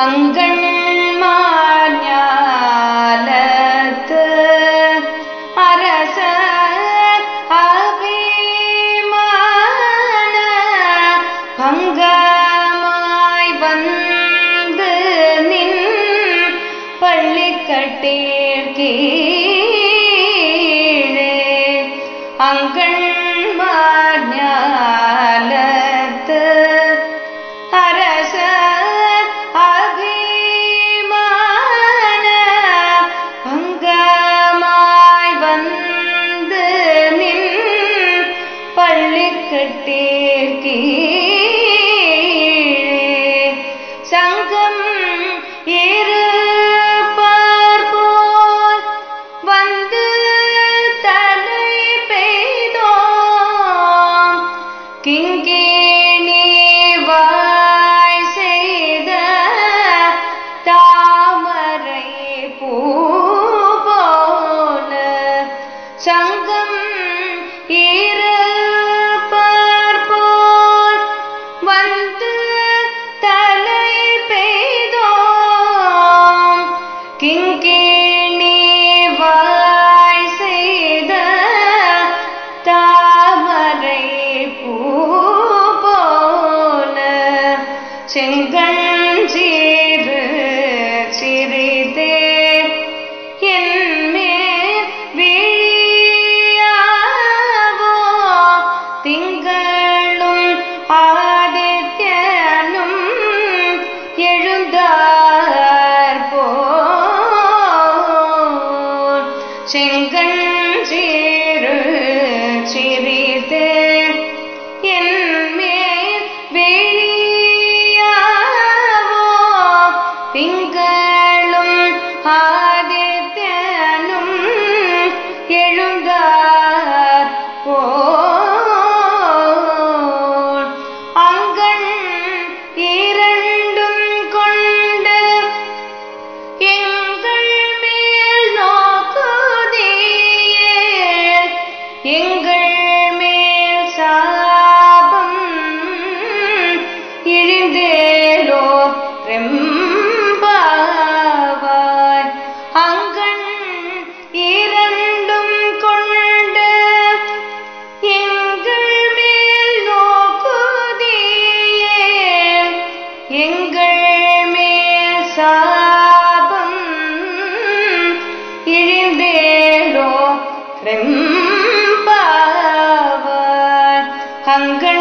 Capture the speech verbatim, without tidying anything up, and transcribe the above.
அங்கண்மாஞாலத்து அரச அபிமான பங்கமாய் வந்து நின் பள்ளிக்கட்டீர் கீழே அங்கண்மாஞாலத்து அரச அபிமான பங்கமாய் வந்து நின் பள்ளிக்கட்டீர் கீழே சங்கம் இருப்பார் போல் வந்து தலை பெய்தோம் கிங்கிணி வாய் செய்த தாமரை பூ போல சங்கம் இருப்பார் போல் வந்து தலை பெய்தோம் கிங்கிணி வாய் செய்த தாமரை பூ போல செங்கஞ்சிறு சிறிதே என்மேல் விழியாவோ திங்களும் ஆதித்யனும் எழுந்தார் போல் செங்கஞ்சிறு சிறிதே என்மேல் விழியாவோ திங்களும் ஆதித்யனும் எழுந்தார் போல் அங்கண் இரண்டும் கொண்டு எங்கள் மேல் நோக்குதீர் எங்கள் மேல் சாபம் இழிந்தேலோ ரெம்பாவாய் அங்கண் இரண்டும் கொண்டு எங்கள் மேல் நோக்குதீர் எங்கள் மேல் சாபம் இழிந்தேலோ ரெம்பாவாய் அங்கண்